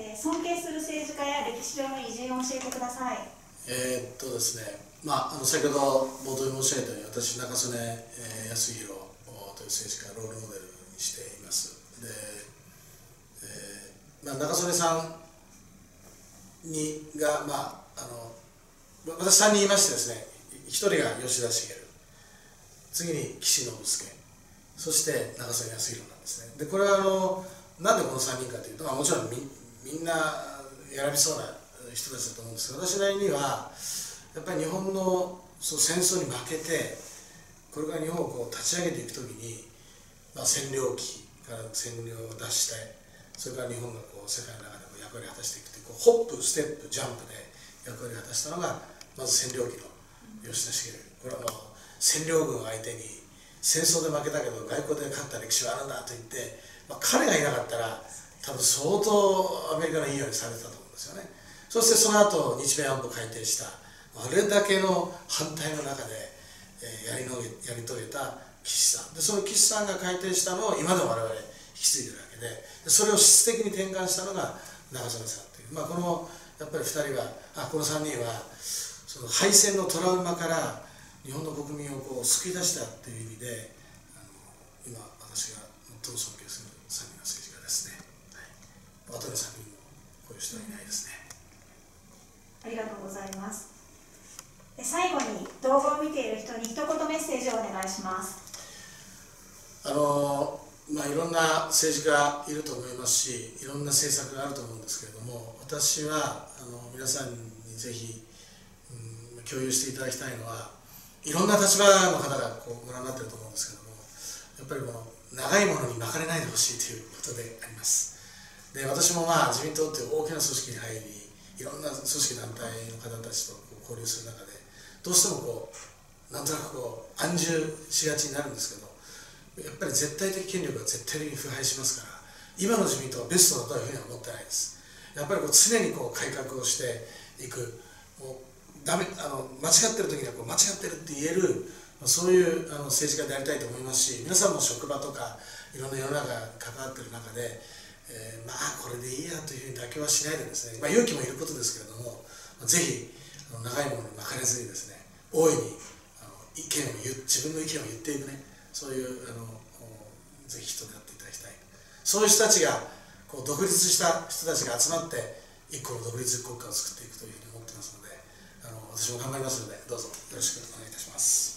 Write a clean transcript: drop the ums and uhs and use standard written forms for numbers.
尊敬する政治家や歴史上の偉人を教えてください。 ですね、先ほど冒頭に申し上げたように、私、中曽根康弘という政治家をロールモデルにしています。で、中曽根さんが、私3人いましてですね、1人が吉田茂、次に岸信介、そして中曽根康弘なんですね。で、これはなんでこの3人かというと、もちろんみんな選びそうな人たちだと思うんですけど、私なりにはやっぱり日本の戦争に負けて、これから日本を立ち上げていくときに、占領期から占領を出して、それから日本が世界の中で役割を果たしていくという、ホップステップジャンプで役割を果たしたのがまず占領期の吉田茂。これは占領軍を相手に戦争で負けたけど外交で勝った歴史はあるんだと言って、彼がいなかったら多分相当アメリカのいいようにされてたと思うんですよね。そしてその後日米安保改定したあれだけの反対の中でやり遂げた岸さんで、その岸さんが改定したのを今でも我々引き継いでるわけで、それを質的に転換したのが中曽根さんという、このやっぱり2人はこの3人はその敗戦のトラウマから日本の国民を救い出したという意味で、今私が最も尊敬する3人の政治家ですね。あとの3人もこういう人はいないですね。 ありがとうございます。最後に動画を見ている人に一言メッセージをお願いします。 いろんな政治家いると思いますし、いろんな政策があると思うんですけれども、私は皆さんにぜひ、共有していただきたいのは、いろんな立場の方がご覧になっていると思うんですけども、やっぱりこの長いものに巻かれないでほしいということであります。で、私も自民党という大きな組織に入り、いろんな組織団体の方たちと交流する中で、どうしてもなんとなく安住しがちになるんですけど、やっぱり絶対的権力は絶対的に腐敗しますから、今の自民党はベストだというふうには思ってないです。やっぱり常に改革をしていく、間違ってる時には間違ってるって言える、そういう政治家でありたいと思いますし、皆さんも職場とかいろんな世の中が関わっている中で、これでいいやというふうに妥協はしないでですね、勇気もいることですけれども、ぜひ長いものに巻かれずにですね、大いに自分の意見を言っていくね、そういうぜひ人であっていただきたい。そういう人たちが独立した人たちが集まって一個の独立国家を作っていくというふうに思ってますので、私も頑張りますので、どうぞよろしくお願いいたします。